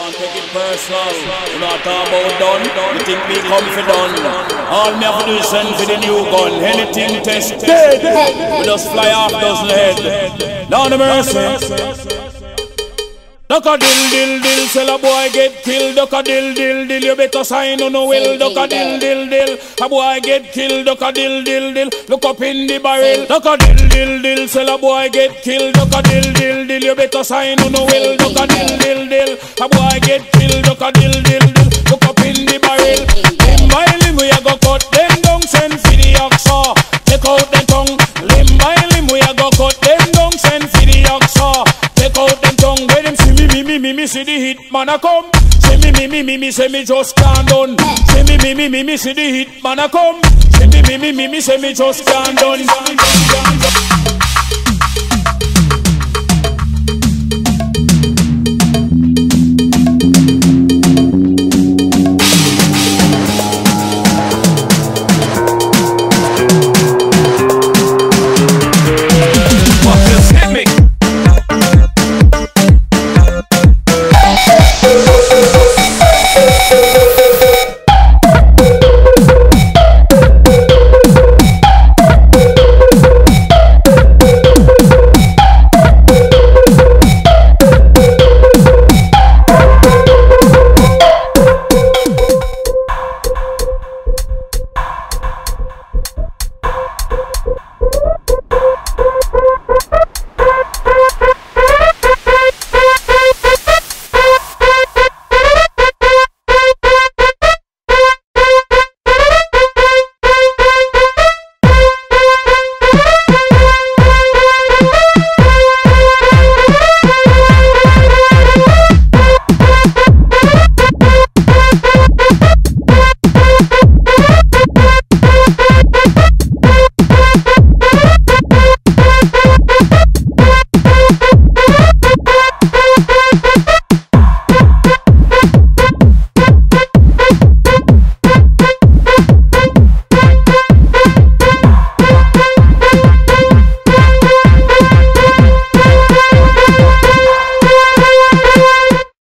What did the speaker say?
can't take it personal. You not talk about done, you think me come for done. All me have to do is send for the new gun. Anything test dead, we just fly off dozen head. Down the mercy. Duck a dill, sell a boy get killed. Duck a dill, you better sign on no will. Duck a dill, a boy get killed. Duck a dill, look up in the barrel. Duck a dill, sell a boy get killed. Duck a dill, you better sign on no will. Duck a dill, a boy get killed. Duck a dill, look up in the barrel. Limb by limb we a go cut them down, send for the oxa. Take out the tongue. Limb by limb we a go cut them down, send for the oxa. Take out them tongue. Where them see me see the hit man a come. Say me say me just can't done. Say me see the hit man a come. Say me say me just can't done.